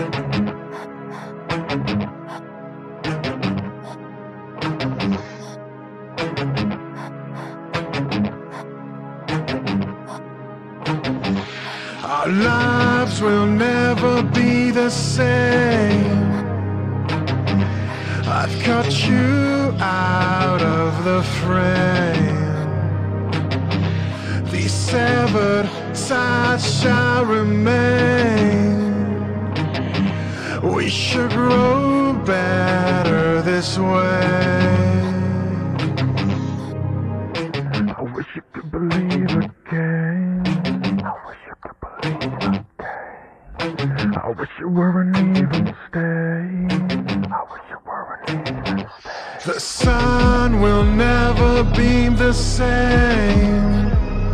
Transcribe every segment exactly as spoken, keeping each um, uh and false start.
Our lives will never be the same. I've cut you out of the frame. These severed sides shall remain. We should grow better this way. I wish you could believe again. I wish you could believe again. I wish you weren't even staying. I wish you weren't even staying. The sun will never beam the same.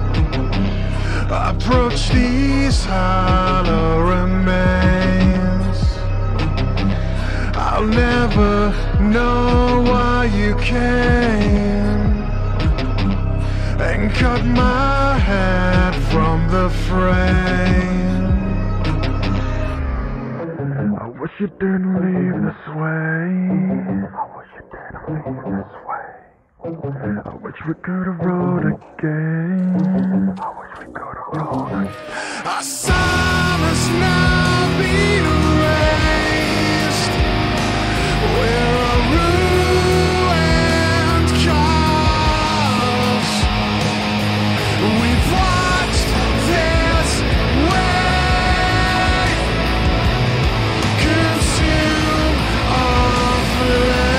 Approach these hollow remains. I'll never know why you came and cut my head from the frame. I wish you didn't leave this way. I wish you didn't leave this way. I wish we could have rode again. I wish we could have rode again. Our summer's now been erased. We're a ruined cause. We've watched this wave consume our flame.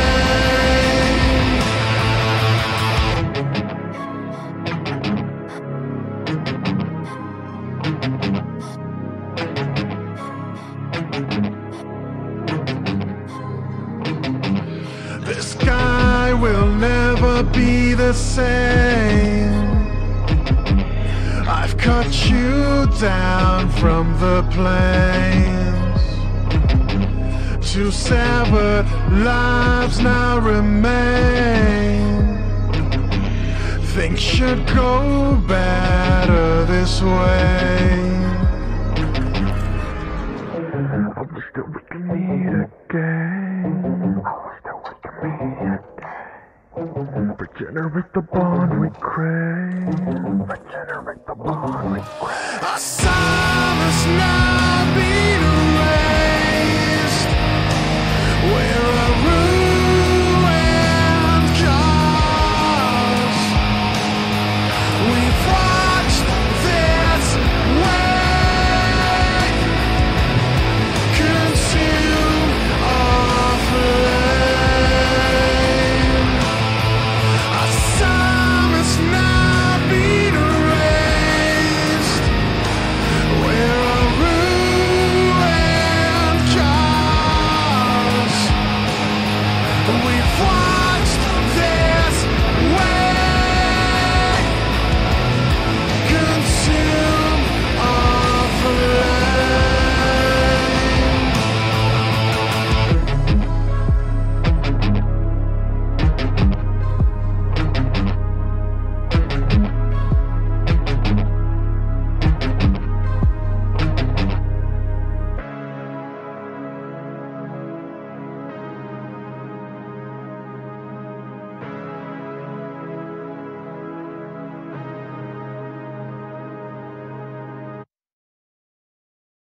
The sky will never be the same. I've cut you down from the plains. Two severed lives now remain. Things should go better this way. I wish that we could meet again. I wish that we could meet again. Regenerate the bond we crave. Regenerate the bond we crave. Our summer's now been erased. We're